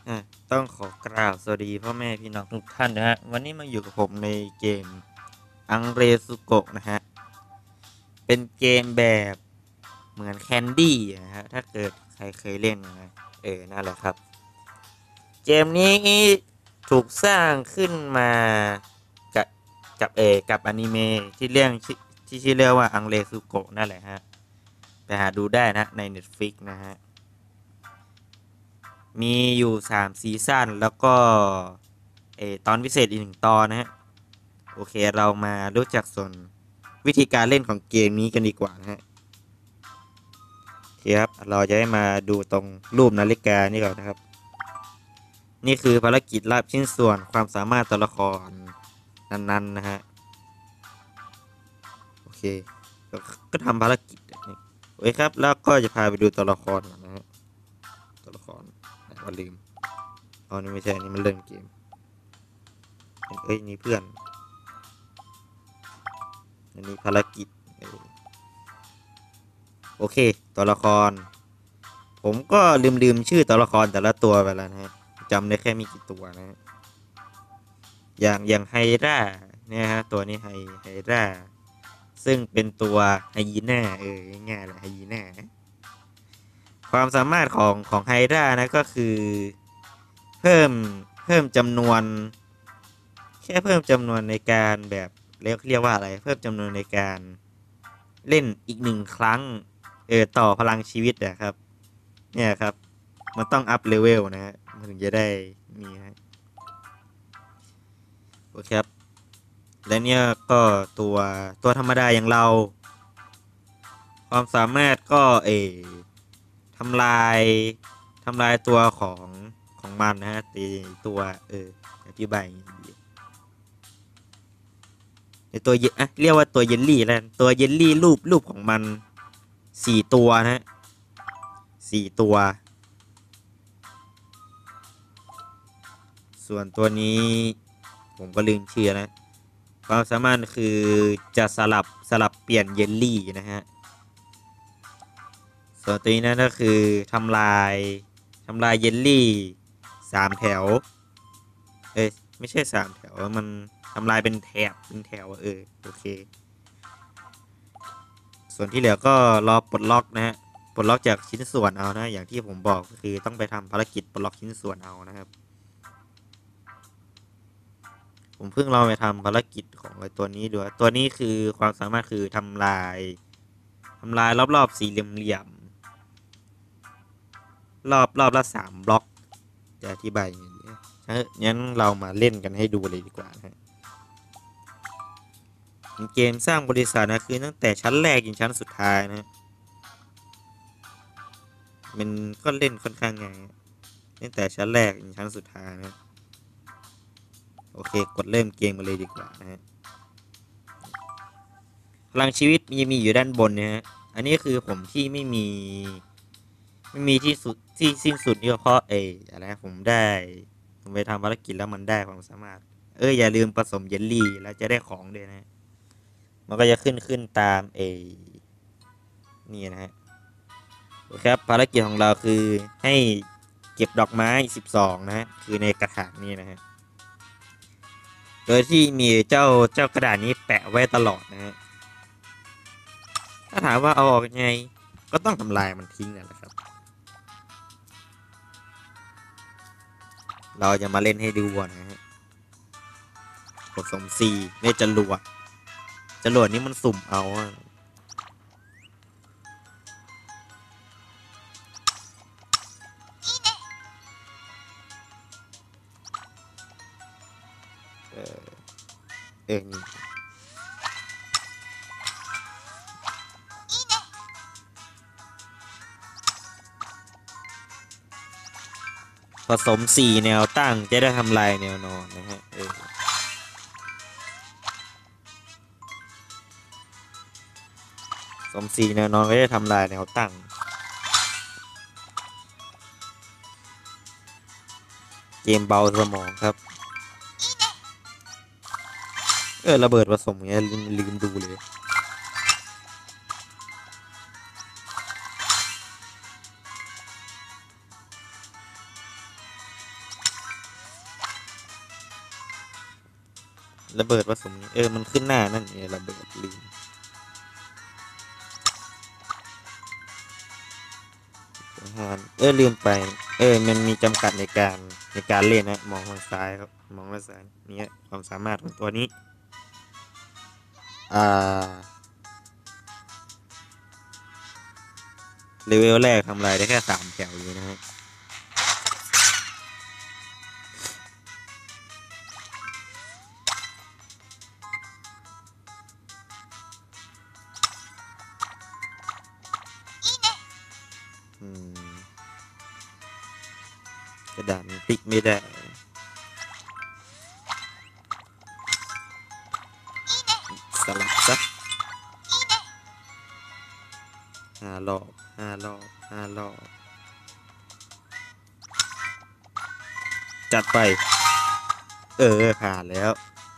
อ่ะต้องขอกราบสวัสดีพ่อแม่พี่น้องทุกท่านนะฮะวันนี้มาอยู่กับผมในเกมอังเรซุโกะนะฮะเป็นเกมแบบเหมือนแคนดี้นะฮะถ้าเกิดใครเคยเล่นนะนั่นแหละครับเกมนี้ถูกสร้างขึ้นมากับกับอนิเมะที่เรื่องที่ชื่อเรื่องว่าอังเรซุโกะนั่นแหละฮะไปหาดูได้นะใน Netflix นะฮะมีอยู่3ซีซั่นแล้วก็ตอนพิเศษอีก1 ตอนนะฮะ โอเคเรามารู้จักส่วนวิธีการเล่นของเกมนี้กันดีกว่านะฮะครับเราจะให้มาดูตรงรูปนาฬิกานี่ก่อนนะครับนี่คือภารกิจลับชิ้นส่วนความสามารถตัวละครนั้นๆนะฮะโอเคก็ทำภารกิจโอเคครับแล้วก็จะพาไปดูตัวละครก่อนนะฮะตัวละครว่าลืมอ๋อนี่ไม่ใช่นี่มันเริ่มเกมนี่เพื่อนอันนี้ภารกิจโอเคตัวละคร ผมก็ลืมชื่อตัวละครแต่ละตัวไปแล้วนะฮะจำได้แค่มีกี่ตัวนะฮะอย่างไฮด้าเนี่ยฮะตัวนี้ไฮด้าซึ่งเป็นตัวไฮยีน่าง่ายๆเลยไฮยีน่าความสามารถของไฮด้านะก็คือเพิ่มเพิ่มจำนวนแค่เพิ่มจำนวนในการแบบเรียกว่าอะไรเพิ่มจำนวนในการเล่นอีก1 ครั้งต่อพลังชีวิตนะครับเนี่ยครับมันต้องอัพเลเวลนะฮะมันถึงจะได้มีฮะโอเคครับและเนี่ยก็ตัวธรรมดาอย่างเราความสามารถก็ทำลายทำลายตัวของมันนะฮะตีตัวอธิบายอย่างนี้ในตัวเรียกว่าตัวเยลลี่แล้วตัวเยลลี่รูปของมัน4 ตัวนะฮะ4 ตัวส่วนตัวนี้ผมก็ลืมชื่อนะความสามารถคือจะสลับเปลี่ยนเยลลี่นะฮะ ส่วนตัวนี้นั่นก็คือทำลายทำลายเยลลี่3 แถวไม่ใช่3 แถวมันทำลายเป็นแถวโอเคส่วนที่เหลือก็รอปลดล็อกนะฮะปลดล็อกจากชิ้นส่วนเอานะอย่างที่ผมบอกก็คือต้องไปทำภารกิจปลดล็อกชิ้นส่วนเอานะครับผมเพิ่งลองไปทำภารกิจของไอ้ตัวนี้ดูตัวนี้คือความสามารถคือทำลายรอบๆสี่เหลี่ยมรอบละ3 บล็อกจะอธิบายอย่างนี้งั้นเรามาเล่นกันให้ดูเลยดีกว่านะฮะเกมสร้างบริษัทนะคือตั้งแต่ชั้นแรกจนชั้นสุดท้ายนะมันก็เล่นค่อนข้างง่ายตั้งแต่ชั้นแรกจนชั้นสุดท้ายนะโอเคกดเริ่มเกมกันเลยดีกว่านะฮะพลังชีวิตมีอยู่ด้านบนเนี่ยฮะอันนี้คือผมที่ไม่มีที่สุดที่สิ้นสุดนี่เพราะอะไรผมไปทำภารกิจแล้วมันได้ความสามารถอย่าลืมผสมเยลลี่แล้วจะได้ของด้วยนะมันก็จะขึ้นตามนี่นะฮะโอเคครับภารกิจของเราคือให้เก็บดอกไม้12นะฮะคือในกระถางนี้นะฮะโดยที่มีเจ้ากระดาษนี้แปะไว้ตลอดนะฮะถ้าถามว่าเอาออกยังไงก็ต้องทำลายมันทิ้งนั่นแหละครับเราจะมาเล่นให้ดูนะฮะกดสม C ในจรวดนี้มันสุ่มเอาเออนี่ผสม4 แนวตั้งจะได้ทำลายแนวนอนนะฮะผสม4 แนวนอนก็จะทำลายแนวตั้งเกมเบาสมองครับระเบิดผสมเงี้ยลืมดูเลยระเบิดผสมมันขึ้นหน้านั่นระเบิดลืมลืมไปมันมีจำกัดในการเล่นนะมองทางซ้ายครับมองทางซ้ายนี่ความสามารถของตัวนี้เลเวลแรกทำลายได้แค่3 แถวอยู่นะฮะกระดาษมันพลิกไม่ได้สลับซัก5 รอบจัดไปผ่านแล้ว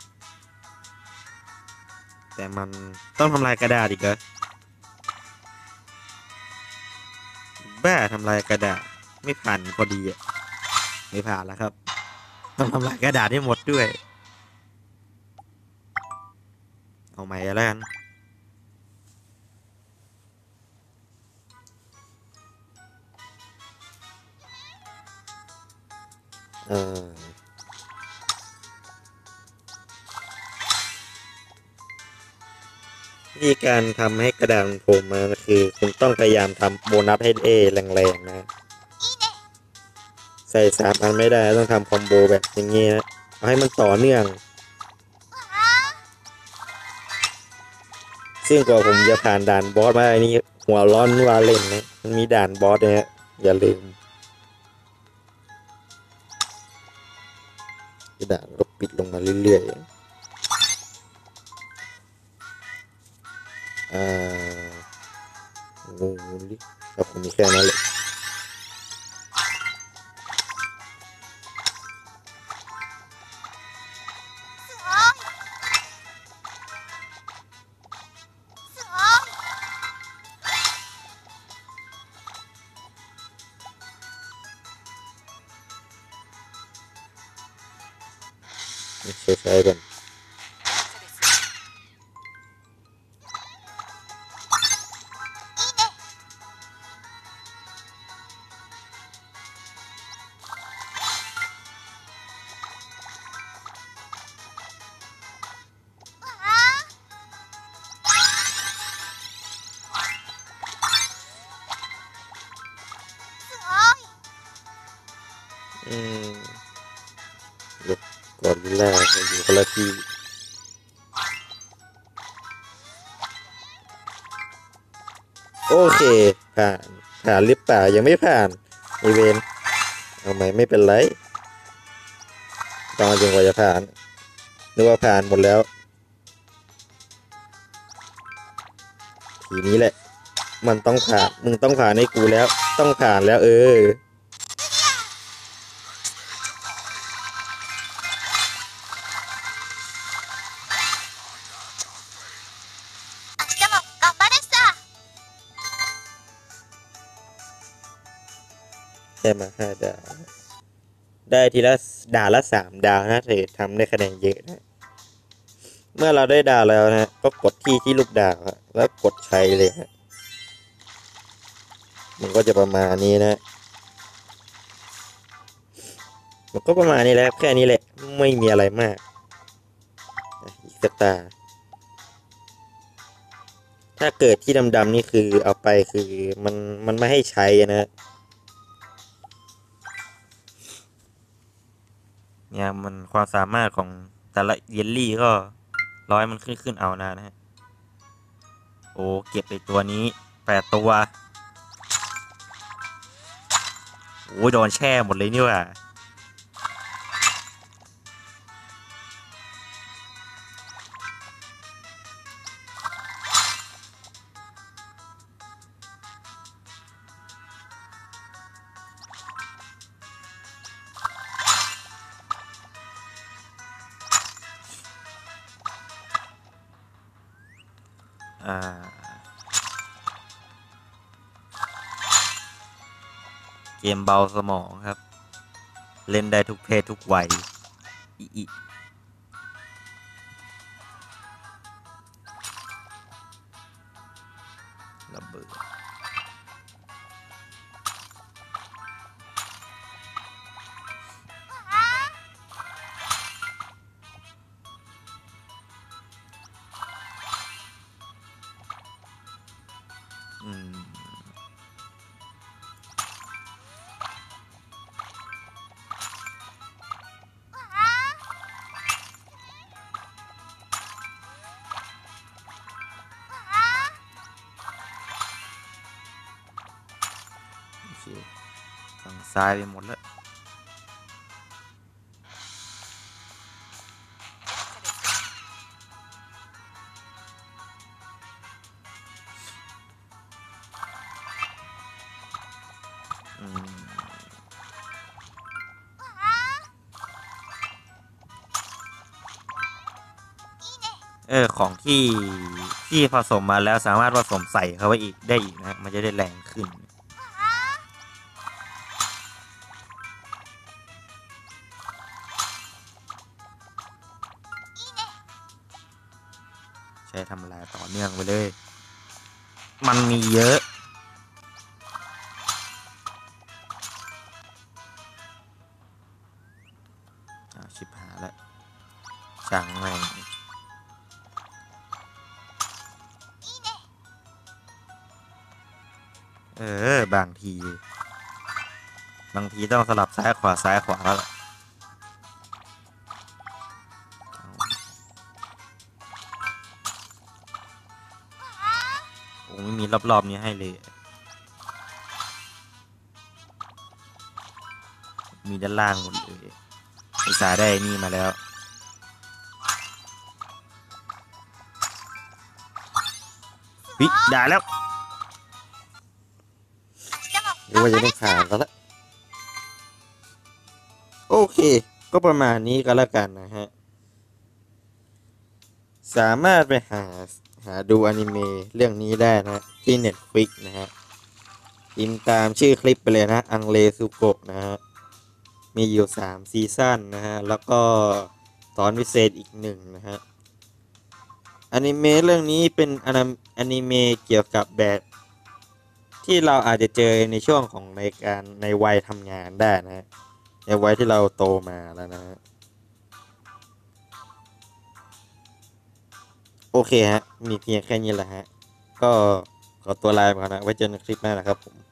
แต่มันต้องทำลายกระดาษอีกเหรอบ้าทำลายกระดาษไม่ผ่านพอดีไม่ผ่านแล้วครับต้องทำลายกระดาษให้หมดด้วยเอาใหม่แล้วกันวิธีการทำให้กระดาษมันโผล่มาคือคุณต้องพยายามทำโบนัสให้แรงๆนะใส่3 อันไม่ได้ต้องทำคอมโบแบบอย่างงี้นะเอาให้มันต่อเนื่องซึ่งกว่าผมจะผ่านด่านบอสมาอันนี้หัวร้อนวาเล่นนะมันมีด่านบอสเนี่ยอย่าลืมด่านก็ปิดลงมาเรื่อยๆงูลิแล้วผมมีแค่นั้นเลยใช้กันกอริลลาอยู่คนละที่โอเคผ่านหรือเปล่ายังไม่ผ่านอีเวนเอาไหมไม่เป็นไรต้องจนกว่าจะผ่านนึกว่าผ่านหมดแล้วทีนี้แหละมันต้องผ่านมึงต้องผ่านให้กูแล้วต้องผ่านแล้วแค่มา5 ดาวได้ทีละด่านละ3 ดาวนะเธอทำได้คะแนนเยอะนะเมื่อเราได้ดาวแล้วนะก็กดที่ลูกดาวแล้วกดใช้เลยฮะมันก็จะประมาณนี้นะมันก็ประมาณนี้แหละแค่นี้แหละไม่มีอะไรมากอีกสตาร์ถ้าเกิดที่ดำๆนี่คือเอาไปคือมันไม่ให้ใช้นะเนี่ยมันความสามารถของแต่ละเยลลี่ก็ร้อยมันขึ้นเอานะฮะโอ้เก็บไปตัวนี้8 ตัวโอ้โดนแช่หมดเลยนี่ว่ะเกมเบาสมองครับเล่นได้ทุกเพศทุกวัยทรายไปหมดแล้วของที่ผสมมาแล้วสามารถผสมใส่เข้าไปอีกได้อีกนะมันจะได้แรงขึ้นใช้ทำลายต่อเนื่องไปเลยมันมีเยอะชิบหายแล้วช่างแม่งบางทีต้องสลับซ้ายขวาซ้ายขวาแล้วโอ้ไม่มีรอบๆนี้ให้เลยมีด้านล่างหมดเลยอุตส่าห์ได้นี่มาแล้ววิได้แล้วหรือว่าจะต้องผ่านแล้วละโอเคก็ประมาณนี้ก็แล้วกันนะฮะสามารถไปหาดูอนิเมะเรื่องนี้ได้นะที่ Netflix นะฮะพิมพ์ตามชื่อคลิปไปเลยนะอังเลซุโกะนะฮะมีอยู่3ซีซั่นนะฮะแล้วก็ตอนพิเศษอีก1นะฮะอนิเมะเรื่องนี้เป็นอนิเมะเกี่ยวกับแบบที่เราอาจจะเจอในช่วงของในวัยทำงานได้นะฮะในวัยที่เราโตมาแล้วนะฮะโอเคฮะมีเพียงแค่นี้แหละฮะก็ขอตัวลาไปก่อนนะไว้เจอกันคลิปหน้านะครับผม